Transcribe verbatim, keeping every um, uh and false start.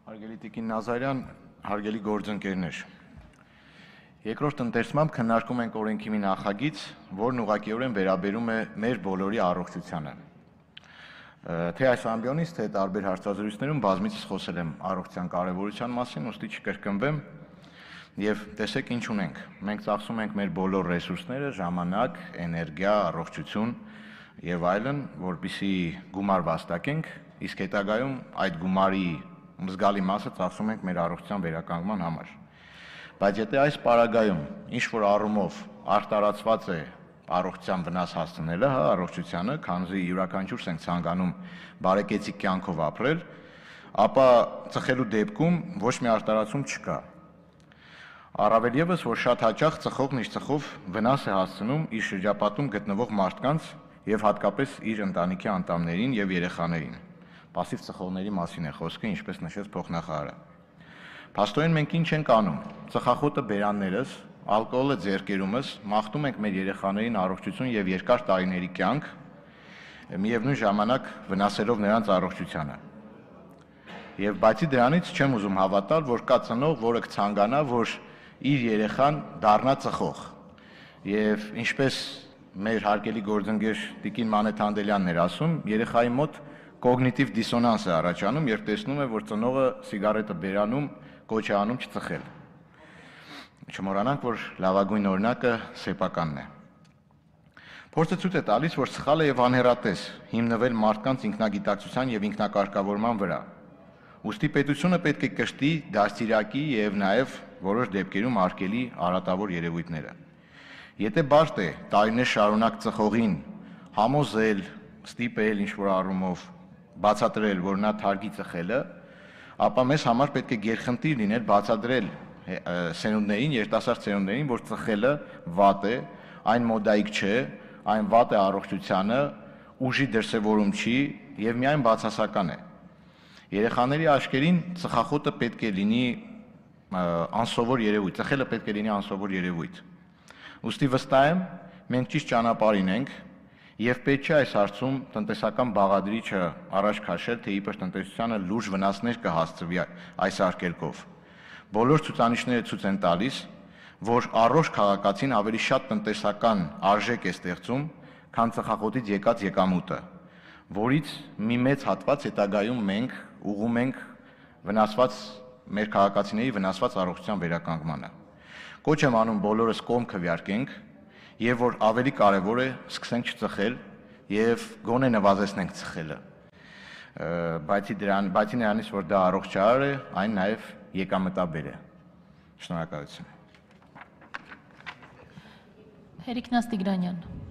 Հարգելի Տիկին Նազարյան, հարգելի գործընկերներ, երկրորդ ընթերցմամբ քննարկում ենք օրենքի մի նախագիծ, որն ուղղակիորեն վերաբերում է մեր բոլորի առողջությանը։ Թե այս ամբիոնից, թե տարբեր հարցազրույցներում բազմիցս խոսել եմ առողջության կարևորության մասին, ուստի չկրկնվեմ եւ տեսեք ինչ ունենք։ Մենք ծախսում ենք մեր բոլոր ռեսուրսները, ժամանակ, էներգիա, առողջություն եւ այլն, որպեսզի գումար վաստակենք, իսկ հետագայում այդ գումարի զգալի մասը ծախսում ենք մեր առողջության վերականգնման համար։ Բայց եթե այս պարագայում ինչ որ առումով արտարացված է առողջության վնաս հասցնելը, հա, առողջությանը, քանզի յուրաքանչյուրս ենք ցանկանում բարեկեցիկ կյանքով ապրել, ապա ծխելու դեպքում ոչ մի արտարացում չկա։ Առավել ևս, որ շատ հաճախ ծխողն իր ծխով վնաս է հասցնում իր շրջապատում գտնվող մարդկանց եւ հատկապես իր ընտանիքի անդամներին եւ երեխաներին։ Պասիվ ծխողների մասին է խոսքը, ինչպես նշեց փոխնախարարը։ Փաստորեն մենք ինչ ենք անում։ Ծխախոտը բերաններս, ալկոհոլը ձեռքերումս, մաղթում ենք մեր երեխաներին առողջություն եւ երկար տարիների կյանք, միևնույն ժամանակ վնասելով նրանց առողջությանը։ Եվ բացի դրանից չեմ ուզում հավատալ, որ կա ծնող, որը կցանկանա, որ իր երեխան դառնա ծխող։ Եվ ինչպես մեր հարգելի գործընկեր Տիկին Մանեթ Անդելյանն էր ասում, երեխայի մոտ կոգնիտիվ դիսոնանս է առաջանում, երբ տեսնում է, որ ծնողը սիգարետը բերանում կոչ է անում չծխել։ Չմոռանանք, որ լավագույն օրինակը սեփականն է։ Փորձը ցույց է տալիս, որ սխալ է եւ անհեռատես հիմնվել մարդկանց ինքնագիտակցության եւ ինքնակարգավորման վրա։ Ուստի պետությունը պետք է կրտի դաստիարակի եւ նաեւ որոշ դեպքերում արգելի արատավոր երևույթները։ Եթե բարդ է տարիներ շարունակ ծխողին համոզել, ստիպել ինչ-որ առումով բացատրել, որ նա թարգի ծխելը, ապա մեզ համար պետք է գերխնդիր լիներ բացատրել սերունդներին, երիտասարդ սերունդներին, որ ծխելը վատ է, այն մոդայիկ չէ, այն վատ է առողջությանը, ուժի դրսևորում չի եւ միայն բացասական է։ Երեխաների աչքերին ծխախոտը պետք է լինի անսովոր երևույթ, ծխելը պետք է լինի անսովոր երևույթ։ Ուստի վստահ եմ, մենք ճիշտ ճանապարհին ենք եւ պետք չէ այս հարցում տնտեսական բաղադրիչը առաջ քաշել, թե իբր տնտեսությանը լուրջ վնասներ կհասցվի այս արկելքով։ Բոլոր ցուցանիշները ցույց են տալիս, որ առողջ քաղաքացին ավելի շատ տնտեսական արժեք է ստեղծում, քան ծխախոտից եկած եկամուտը, որից մի մեծ հատված հետագայում մենք ուղղում ենք վնասված մեր քաղաքացիների վնասված առողջության վերականգնմանը։ Կոչ եմ անում բոլորս կողմ քվեարկենք եւ որ ավելի կարեւոր է սկսենք չծխել եւ գոնե նվազեցնենք ծխելը։ Բայց դրան, բայց նրանից որ դա առողջարար է, այն նաեւ եկամտաբեր է։ Շնորհակալություն։ Հերիկնաս Տիգրանյան։